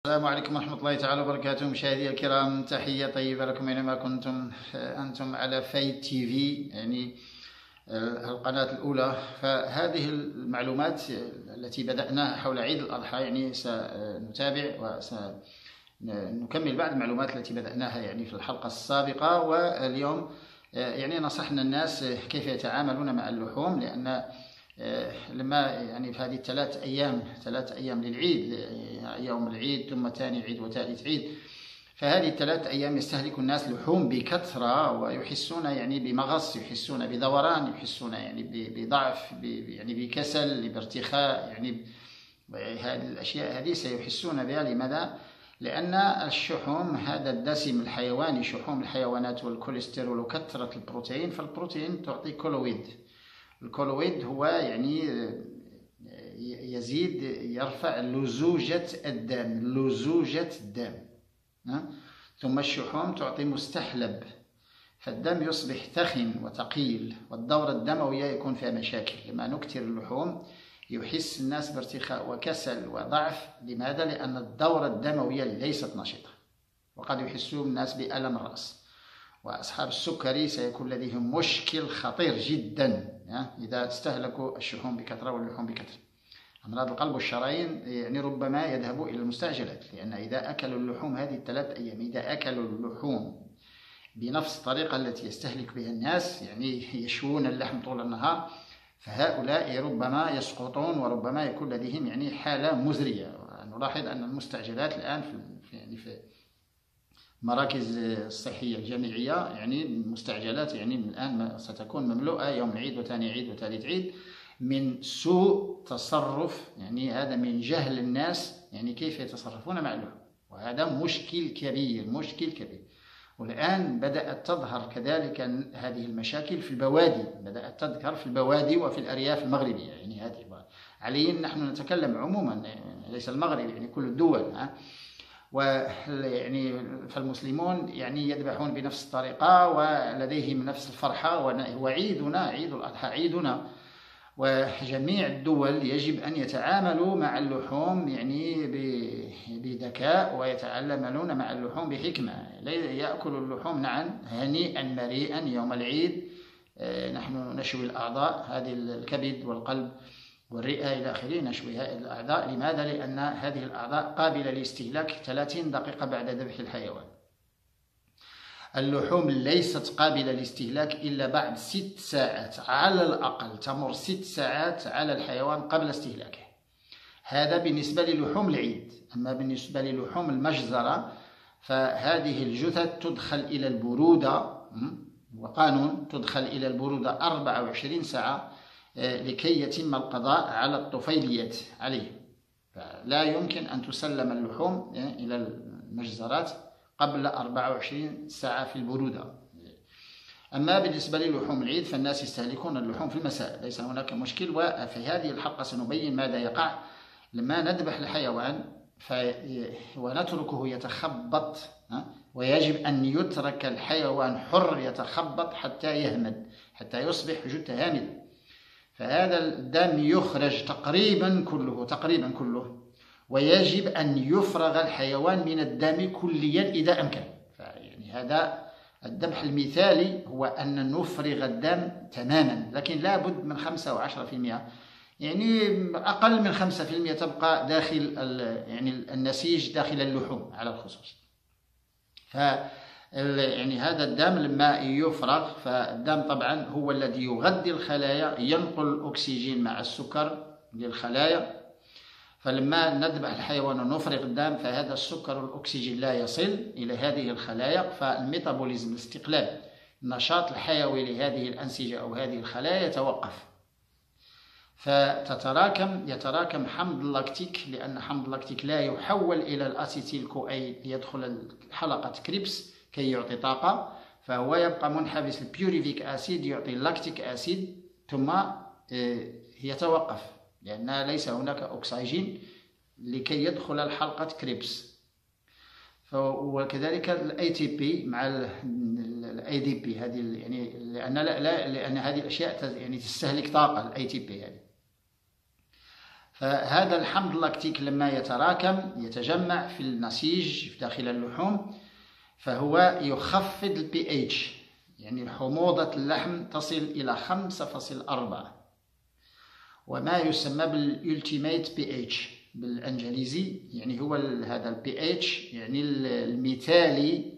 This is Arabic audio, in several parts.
السلام عليكم ورحمة الله تعالى وبركاته. مشاهدي الكرام، تحية طيبة لكم أينما كنتم. أنتم على فايد تي في، يعني القناة الأولى. فهذه المعلومات التي بدأناها حول عيد الأضحى يعني سنتابع وسنكمل بعض المعلومات التي بدأناها يعني في الحلقة السابقة. واليوم يعني نصحنا الناس كيف يتعاملون مع اللحوم، لأن لما يعني في هذه ثلاث أيام للعيد، يوم العيد ثم ثاني عيد وثالث عيد، فهذه الثلاث أيام يستهلك الناس لحوم بكثرة، ويحسون يعني بمغص، يحسون بدوران، يحسون يعني بضعف، يعني بكسل، بارتخاء. يعني هذه الأشياء هذه سيحسون بها. لماذا؟ لأن الشحوم، هذا الدسم الحيواني، شحوم الحيوانات والكوليسترول وكثرة البروتين، فالبروتين تعطي كولويد. الكولويد هو يعني يزيد، يرفع لزوجة الدم. ثم الشحوم تعطي مستحلب، فالدم يصبح ثخن وثقيل، والدورة الدموية يكون فيها مشاكل. لما نكثر اللحوم يحس الناس بارتخاء وكسل وضعف. لماذا؟ لأن الدورة الدموية ليست نشطة، وقد يحسون الناس بألم الرأس. وأصحاب السكري سيكون لديهم مشكل خطير جدا إذا استهلكوا الشحوم بكثرة واللحوم بكثرة. أمراض القلب والشرايين يعني ربما يذهبوا إلى المستعجلات، لأن إذا أكلوا اللحوم هذه الثلاث أيام، إذا أكلوا اللحوم بنفس الطريقة التي يستهلك بها الناس، يعني يشوون اللحم طول النهار، فهؤلاء ربما يسقطون، وربما يكون لديهم يعني حالة مزرية. نلاحظ أن المستعجلات الآن في المراكز الصحية الجامعية، يعني المستعجلات يعني من الآن ستكون مملوءة يوم العيد وثاني عيد وثالث عيد، من سوء تصرف. يعني هذا من جهل الناس يعني كيف يتصرفون مع اللحوم، وهذا مشكل كبير. والآن بدأت تظهر كذلك هذه المشاكل في البوادي، بدأت تظهر في البوادي وفي الأرياف المغربية. يعني هذه علينا نحن نتكلم عموما، ليس المغرب، يعني كل الدول. ويعني فالمسلمون يعني يذبحون بنفس الطريقة ولديهم نفس الفرحة، وعيدنا عيد الأضحى عيدنا. وجميع الدول يجب أن يتعاملوا مع اللحوم يعني بذكاء، ويتعاملون مع اللحوم بحكمة. يأكل اللحوم نعم هنيئا مريئا يوم العيد. نحن نشوي الأعضاء، هذه الكبد والقلب والرئة إلى آخره، نشويها الأعضاء. لماذا؟ لأن هذه الأعضاء قابلة للاستهلاك 30 دقيقة بعد ذبح الحيوان. اللحوم ليست قابلة للاستهلاك إلا بعد 6 ساعات على الأقل، تمر 6 ساعات على الحيوان قبل استهلاكه. هذا بالنسبة للحوم العيد. أما بالنسبة للحوم المجزرة فهذه الجثث تدخل إلى البرودة، وقانون تدخل إلى البرودة 24 ساعة لكي يتم القضاء على الطفيليات عليه. فلا يمكن أن تسلم اللحوم إلى المجزرات قبل 24 ساعة في البرودة. أما بالنسبة للحوم العيد فالناس يستهلكون اللحوم في المساء، ليس هناك مشكل. وفي هذه الحلقة سنبين ماذا يقع لما نذبح الحيوان ونتركه يتخبط. ويجب أن يترك الحيوان حر يتخبط حتى يهمد، حتى يصبح جثة هامدة. فهذا الدم يخرج تقريبا كله، ويجب أن يفرغ الحيوان من الدم كليا إذا أمكن. يعني هذا الذبح المثالي هو أن نفرغ الدم تماما، لكن لا بد من 5 أو 10%، يعني أقل من 5% تبقى داخل يعني النسيج داخل اللحوم على الخصوص. يعني هذا الدم لما يفرغ، فالدم طبعا هو الذي يغذي الخلايا، ينقل الأكسجين مع السكر للخلايا. فلما نذبح الحيوان ونفرغ الدم، فهذا السكر والأكسجين لا يصل إلى هذه الخلايا، فالميتابوليزم، الاستقلال، النشاط الحيوي لهذه الأنسجة أو هذه الخلايا يتوقف، يتراكم حمض اللاكتيك، لأن حمض اللاكتيك لا يحول إلى الأسيتيل كوأي ليدخل حلقة كريبس كي يعطي طاقة، فهو يبقى منحبس. البيوريفيك أسيد يعطي اللاكتيك أسيد، ثم يتوقف لأن ليس هناك أكسجين لكي يدخل الحلقة كريبس. وكذلك الاي تي بي مع الاي دي بي، هذه يعني لأن هذه الأشياء يعني تستهلك طاقة، الاي تي بي هذه. فهذا الحمض اللاكتيك لما يتراكم يتجمع في النسيج في داخل اللحوم، فهو يخفض البي اتش، يعني حموضة اللحم تصل إلى 5.4، وما يسمى بالالتيميت بي اتش بالانجليزي، يعني هو هذا البي اتش يعني المثالي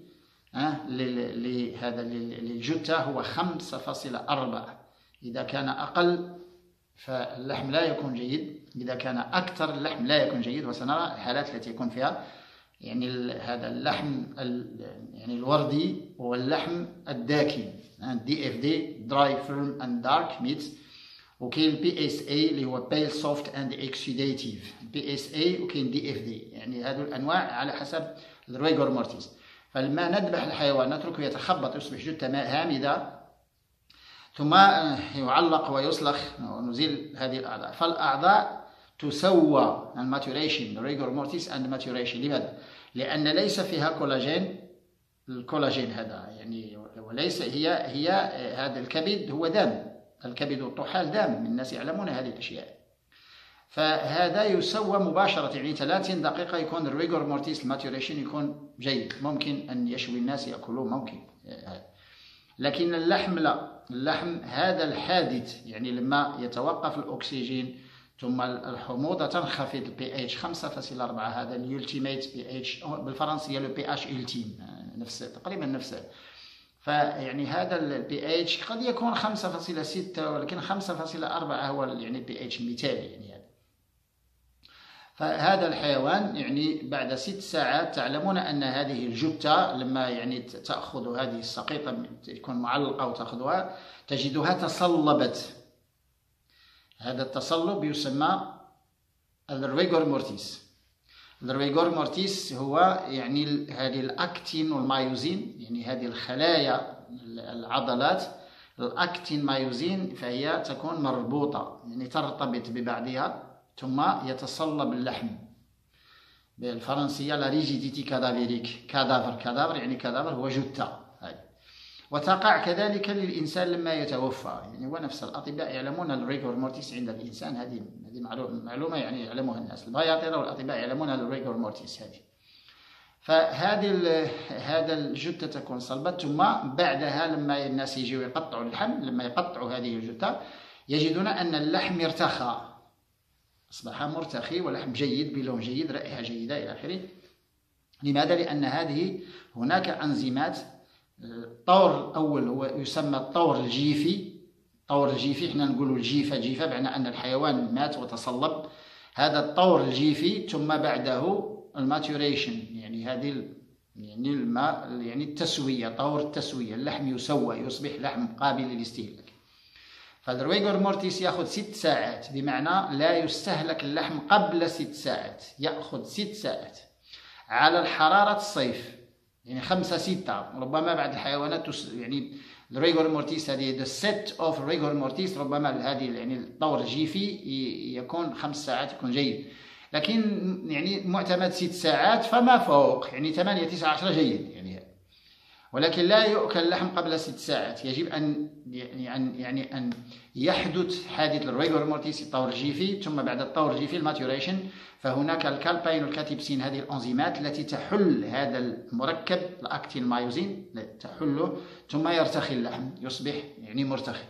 لهذا للجثة هو 5.4. إذا كان أقل فاللحم لا يكون جيد، إذا كان أكثر اللحم لا يكون جيد، وسنرى الحالات التي يكون فيها يعني هذا اللحم يعني الوردي واللحم الداكن DFD dry firm and dark meat، وكاين PSA اللي هو pale soft and exudative PSA، وكاين DFD، يعني هذو الأنواع على حسب الريغور مورتيس. فلما نذبح الحيوان نتركه يتخبط يصبح جثة هامدة، ثم يعلق ويسلخ ونزيل هذه الأعضاء. فالأعضاء تسوى الماتوريشن ريغور مورتيس اند ماتوريشن. لماذا؟ لأن ليس فيها كولاجين، الكولاجين هذا يعني، وليس هي هذا الكبد هو دم، الكبد والطحال دم، الناس يعلمون هذه الأشياء. فهذا يسوى مباشرة، يعني 30 دقيقة يكون الريغور مورتيس الماتوريشن يكون جيد، ممكن أن يشوي الناس يأكلوه ممكن. لكن اللحم لا، اللحم هذا الحادث، يعني لما يتوقف الأكسجين ثم الحموضة تنخفض البي اتش 5.4، هذا اليولتيميت بي اتش بالفرنسية لو بي اتش التيم، نفس تقريبا نفسه. فيعني هذا البي اتش قد يكون 5.6، ولكن 5.4 هو يعني البي اتش المثالي يعني هذا. فهذا الحيوان يعني بعد 6 ساعات تعلمون أن هذه الجثة لما يعني تأخذ هذه السقيطة تكون معلقة وتأخذها تجدها تصلبت. هذا التصلب يسمى الريغور مورتيس. الريغور مورتيس هو يعني هذه الأكتين والمايوزين، يعني هذه الخلايا العضلات الأكتين مايوزين، فهي تكون مربوطة يعني ترتبط ببعضها ثم يتصلب اللحم. بالفرنسية لا ريجيديتي كادافيريك، كادافر يعني كادافر هو جثة. وتقع كذلك للإنسان لما يتوفى، يعني ونفس الأطباء يعلمون الريغور مورتيس عند الإنسان، هذه معلومة يعني يعلمها الناس، البياطرة والأطباء يعلمون الريغور مورتيس هذه. هذا الجثة تكون صلبت، ثم بعدها لما الناس يجوا يقطعوا اللحم، لما يقطعوا هذه الجثة يجدون أن اللحم ارتخى، أصبح مرتخي ولحم جيد بلون جيد رائحة جيدة إلى آخره. لماذا؟ لأن هناك أنزيمات. الطور الأول هو يسمى الطور الجيفي. الطور الجيفي احنا نقولوا الجيفة جيفة بمعنى أن الحيوان مات وتصلب، هذا الطور الجيفي. ثم بعده الماتوريشن، يعني هذه يعني التسوية، طور التسوية، اللحم يسوى يصبح لحم قابل للاستهلاك. فالريغور مورتيس يأخذ 6 ساعات، بمعنى لا يستهلك اللحم قبل 6 ساعات، يأخذ 6 ساعات على الحرارة الصيف، يعني 5-6. ربما بعض الحيوانات يعني الريغور مورتيس هذه the set of rigor mortis، ربما هذه يعني الطور الجيفي يكون 5 ساعات يكون جيد، لكن يعني معتمد 6 ساعات فما فوق، يعني 8 9 10 جيد يعني. ولكن لا يؤكل اللحم قبل 6 ساعات، يجب أن يحدث حادث الريغور مورتيس الطور الجيفي، ثم بعد الطور الجيفي الماتوريشن، فهناك الكالبين والكاتيبسين، هذه الأنزيمات التي تحل هذا المركب الأكتين مايوزين، تحله ثم يرتخي اللحم يصبح يعني مرتخي.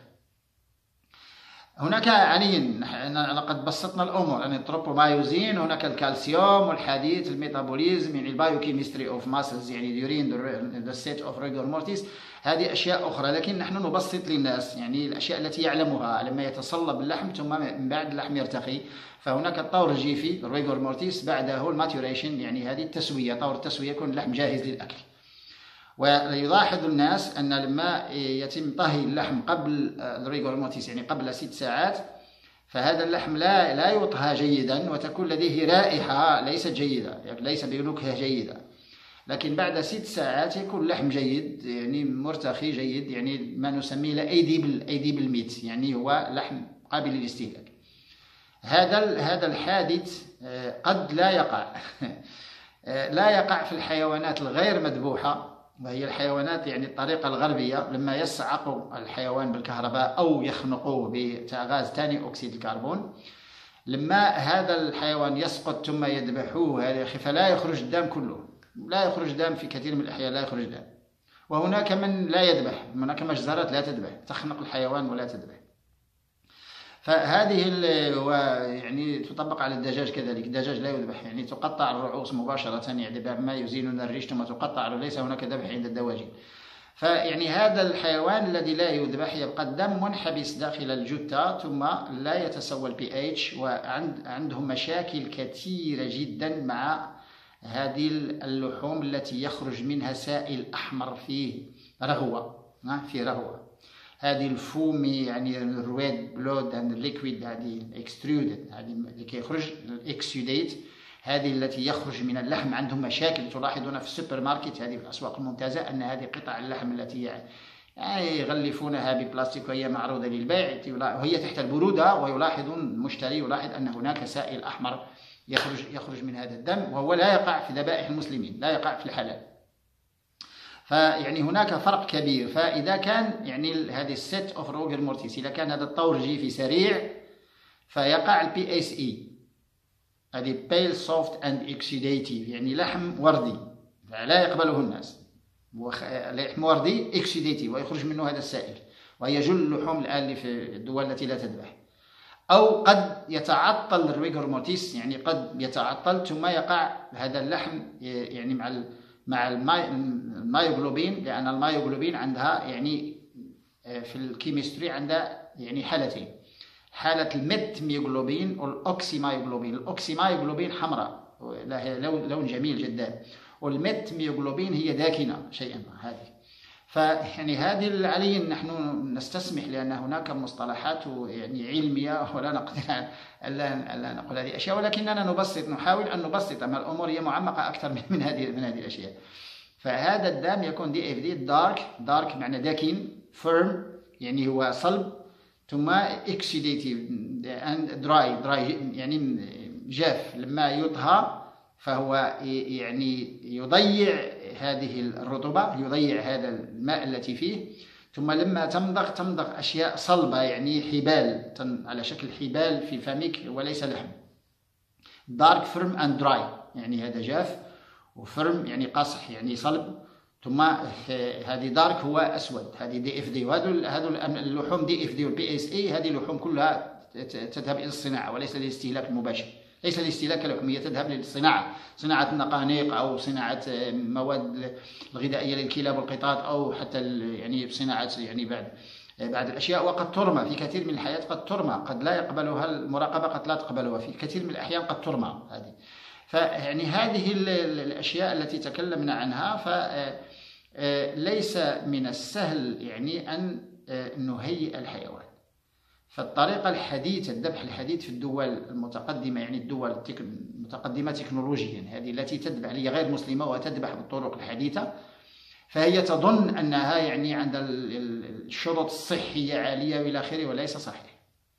هناك يعني لقد بسطنا الامور، يعني التروبومايوزين، هناك الكالسيوم والحديد، الميتابوليزم، يعني البايوكيمستري اوف ماسلز، يعني ديورين ذا ستيت اوف ريغور مورتيس، هذه اشياء اخرى، لكن نحن نبسط للناس يعني الاشياء التي يعلمها. لما يتصلب اللحم ثم من بعد اللحم يرتخي، فهناك الطور الجيفي الريغور مورتيس، بعده الماتوريشن، يعني هذه التسويه، طور التسويه يكون اللحم جاهز للاكل. ويلاحظ الناس أن لما يتم طهي اللحم قبل الريغور مورتيس، يعني قبل 6 ساعات، فهذا اللحم لا يطهى جيدا، وتكون لديه رائحة ليست جيدة، يعني ليس بنكهة جيدة. لكن بعد 6 ساعات يكون اللحم جيد، يعني مرتخي جيد، يعني ما نسميه الأيديبل ميت، يعني هو لحم قابل للاستهلاك. هذا الحادث قد لا يقع لا يقع في الحيوانات الغير مذبوحة، وهي الحيوانات يعني الطريقة الغربية، لما يصعق الحيوان بالكهرباء أو يخنقوه بغاز ثاني أكسيد الكربون، لما هذا الحيوان يسقط ثم يذبحوه فلا يخرج الدم كله، لا يخرج دم، في كثير من الأحيان لا يخرج دم. وهناك من لا يذبح، هناك مجزرات لا تذبح، تخنق الحيوان ولا تذبح. فهذه يعني تطبق على الدجاج كذلك، الدجاج لا يذبح، يعني تقطع الرؤوس مباشرة، يعني بما يزيلون الريش ثم تقطع، ليس هناك ذبح عند الدواجن. فيعني هذا الحيوان الذي لا يذبح يبقى الدم منحبس داخل الجثة، ثم لا يتسوى البي اتش، وعندهم مشاكل كثيرة جدا مع هذه اللحوم التي يخرج منها سائل أحمر فيه رغوة، هذه الفومي، يعني الريد بلود اند ليكويد، هذه اكسترودد، هذه اللي كيخرج الاكسوديت، هذه التي يخرج من اللحم. عندهم مشاكل تلاحظون في السوبر ماركت، هذه في الأسواق الممتازة، أن هذه قطع اللحم التي يعني يغلفونها ببلاستيك وهي معروضة للبيع وهي تحت البرودة، ويلاحظون المشتري يلاحظ أن هناك سائل أحمر يخرج من هذا الدم، وهو لا يقع في ذبائح المسلمين، لا يقع في الحلال. فيعني هناك فرق كبير. فإذا كان يعني هذه السيت اوف روجر مورتيس، إذا كان هذا الطور جيفي سريع فيقع البي اس اي، هذه بيل سوفت اند اكسيديتيف، يعني لحم وردي فلا يقبله الناس، لحم وردي اكسيديتيف ويخرج منه هذا السائل، وهي جل اللحوم الآن في الدول التي لا تذبح. أو قد يتعطل الريجور مورتيس، يعني قد يتعطل ثم يقع هذا اللحم يعني مع المايوغلوبين، لأن المايوغلوبين عندها يعني في الكيمستري عندها يعني حالتين، حالة الميت ميوغلوبين والأوكسي مايوغلوبين. الأوكسي مايوغلوبين حمراء لون جميل جدا، والميت ميوغلوبين هي داكنة شيئا ما هذه. فيعني هذه علي نحن نستسمح، لأن هناك مصطلحات يعني علمية ولا نقدر ألا نقول هذه الأشياء، ولكننا نحاول أن نبسط، أما الأمور هي معمقة أكثر من هذه الأشياء. فهذا الدم يكون دي اف دي دارك معنى داكن، فيرم يعني هو صلب، ثم اكسيديتيف اند دراي يعني جاف، لما يطهى فهو يعني يضيع هذه الرطوبة، يضيع هذا الماء التي فيه، ثم لما تمضغ أشياء صلبة، يعني حبال على شكل حبال في فمك وليس لحم. دارك فيرم اند دراي، يعني هذا جاف، وفيرم يعني قاصح يعني صلب، ثم هذه دارك هو أسود، هذه دي اف دي. وهذو اللحوم دي اف دي والبي اس اي، هذه اللحوم كلها تذهب إلى الصناعة وليس للاستهلاك المباشر، ليس الاستهلاك اللحومية، تذهب للصناعة، صناعة النقانق أو صناعة مواد الغذائية للكلاب والقطط، أو حتى يعني صناعة يعني بعد الأشياء. وقد ترمى في كثير من الحياة، قد ترمى، قد لا يقبلها المراقبة، قد لا تقبلها في كثير من الأحيان، قد ترمى هذه. فيعني هذه الأشياء التي تكلمنا عنها، فليس من السهل يعني أن نهيئ الحيوان. فالطريقة الحديثة، الذبح الحديث في الدول المتقدمة، يعني الدول المتقدمة تكنولوجيا، هذه التي تذبح، هي غير مسلمة وتذبح بالطرق الحديثة، فهي تظن أنها يعني عند الشروط الصحية عالية وإلى آخره، وليس صحيح.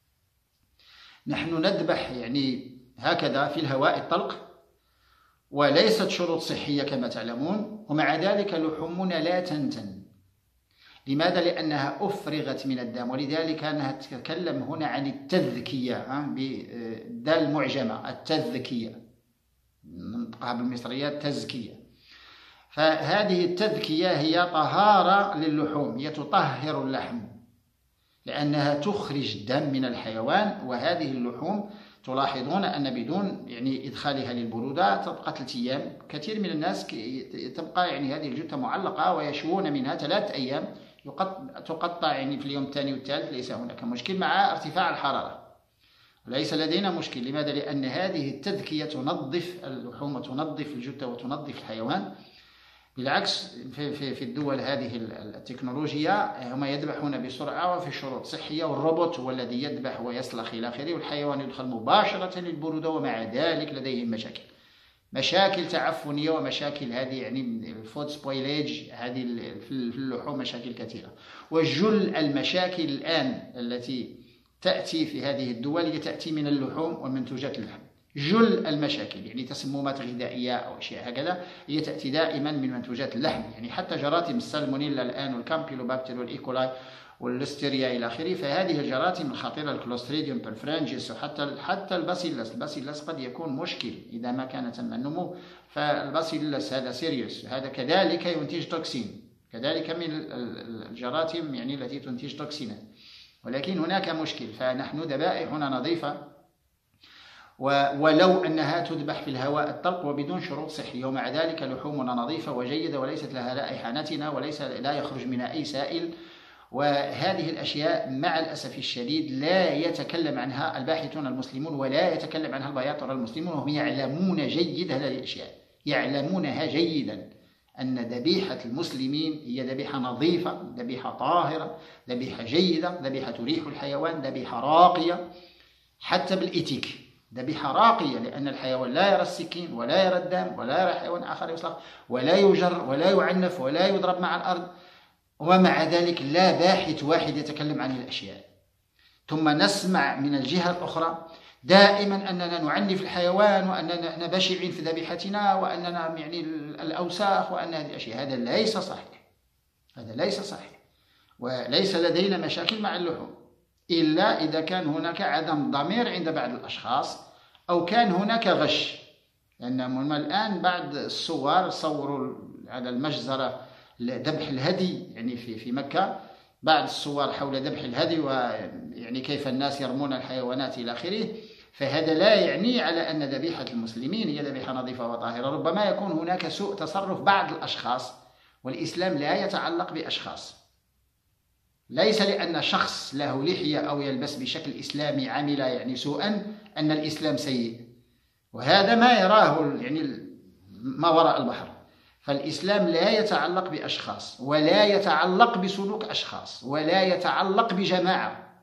نحن نذبح يعني هكذا في الهواء الطلق، وليست شروط صحية كما تعلمون، ومع ذلك لحومنا لا تنتن. لماذا؟ لأنها أفرغت من الدم، ولذلك أنا أتكلم هنا عن التذكية بدال معجمة، التذكية ننطقها بالمصرية تزكية. فهذه التذكية هي طهارة للحوم، هي تطهر اللحم لأنها تخرج الدم من الحيوان. وهذه اللحوم تلاحظون أن بدون يعني إدخالها للبرودة تبقى 3 أيام. كثير من الناس تبقى يعني هذه الجثة معلقة ويشوون منها 3 أيام، تقطع يعني في اليوم الثاني والثالث، ليس هناك مشكل مع ارتفاع الحرارة، وليس لدينا مشكل. لماذا؟ لأن هذه التذكية تنظف اللحوم وتنظف الجثة وتنظف الحيوان. بالعكس في الدول هذه التكنولوجيا هم يذبحون بسرعة وفي شروط صحية، والروبوت هو الذي يذبح ويسلخ إلى آخره، والحيوان يدخل مباشرة للبرودة، ومع ذلك لديهم مشاكل تعفنية ومشاكل هذه يعني الفود سبويليج، هذه في اللحوم مشاكل كثيرة. وجل المشاكل الآن التي تأتي في هذه الدول هي تأتي من اللحوم ومنتوجات اللحم. جل المشاكل يعني تسممات غذائية أو أشياء هكذا هي تأتي دائما من منتوجات اللحم، يعني حتى جراثيم السالمونيلا الآن والكامبيلوباكتر والإيكولاي والليستيريا إلى آخره. فهذه الجراثيم الخطيرة الكلوستريديوم بالفرنجيس وحتى الباسيلس قد يكون مشكل إذا ما كان تم النمو. فالباسيلس هذا سيريوس، هذا كذلك ينتج توكسين، كذلك من الجراثيم يعني التي تنتج توكسينات، ولكن هناك مشكل. فنحن ذبائحنا نظيفة، ولو أنها تذبح في الهواء الطلق وبدون شروط صحية، ومع ذلك لحومنا نظيفة وجيدة وليست لها رائحة نتنة لا يخرج منها أي سائل. وهذه الأشياء مع الأسف الشديد لا يتكلم عنها الباحثون المسلمون ولا يتكلم عنها البياطرة المسلمون، وهم يعلمون جيد هذه الأشياء، يعلمونها جيدا أن ذبيحة المسلمين هي ذبيحة نظيفة، ذبيحة طاهرة، ذبيحة جيدة، ذبيحة تريح الحيوان، ذبيحة راقية حتى بالإيتيك، ذبيحة راقية، لأن الحيوان لا يرى السكين ولا يرى الدم ولا يرى حيوان آخر يصلح ولا يجر ولا يعنف ولا يضرب مع الأرض، ومع ذلك لا باحث واحد يتكلم عن الأشياء. ثم نسمع من الجهة الأخرى دائما أننا نعنف الحيوان وأننا نحن بشعين في ذبيحتنا وأننا يعني الأوساخ وأن هذه الأشياء. هذا ليس صحيح، هذا ليس صحيح، وليس لدينا مشاكل مع اللحوم إلا إذا كان هناك عدم ضمير عند بعض الأشخاص أو كان هناك غش. لأنهم الآن بعض الصور صوروا على المجزرة ذبح الهدي يعني في مكة، بعض الصور حول ذبح الهدي ويعني كيف الناس يرمون الحيوانات إلى آخره. فهذا لا يعني على أن ذبيحة المسلمين هي ذبيحة نظيفة وطاهرة، ربما يكون هناك سوء تصرف بعض الأشخاص، والإسلام لا يتعلق بأشخاص. ليس لأن شخص له لحية أو يلبس بشكل إسلامي عمل يعني سوءا أن الإسلام سيء، وهذا ما يراه يعني ما وراء البحر. فالإسلام لا يتعلق بأشخاص ولا يتعلق بسلوك أشخاص ولا يتعلق بجماعة.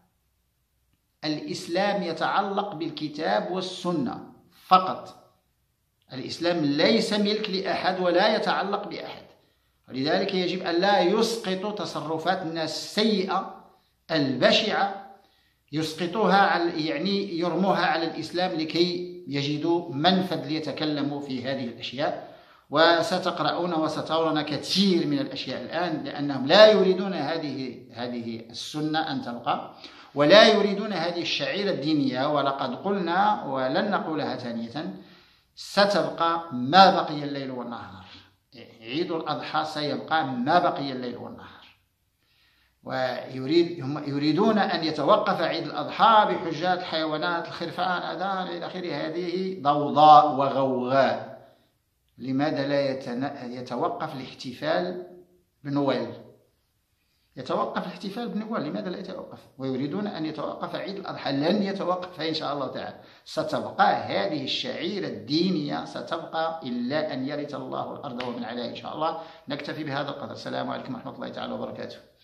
الإسلام يتعلق بالكتاب والسنة فقط. الإسلام ليس ملك لأحد ولا يتعلق بأحد، ولذلك يجب أن لا يسقط تصرفاتنا السيئة البشعة يسقطوها يعني يرموها على الإسلام لكي يجدوا منفذ ليتكلموا في هذه الأشياء. وستقرؤون وسترون كثير من الأشياء الآن، لأنهم لا يريدون هذه السنة أن تبقى، ولا يريدون هذه الشعيرة الدينية. ولقد قلنا ولن نقولها ثانية، ستبقى ما بقي الليل والنهار. عيد الأضحى سيبقى ما بقي الليل والنهار، هم يريدون أن يتوقف عيد الأضحى بحجات الحيوانات الخرفان أذان إلى آخره. هذه ضوضاء وغوغاء. لماذا لا يتوقف الاحتفال بنويل؟ يتوقف الاحتفال بنويل، لماذا لا يتوقف؟ ويريدون أن يتوقف عيد الأضحى، لن يتوقف إن شاء الله تعالى. ستبقى هذه الشعيرة الدينية ستبقى إلا أن يرث الله الأرض ومن عليها إن شاء الله. نكتفي بهذا القدر. السلام عليكم ورحمة الله تعالى وبركاته.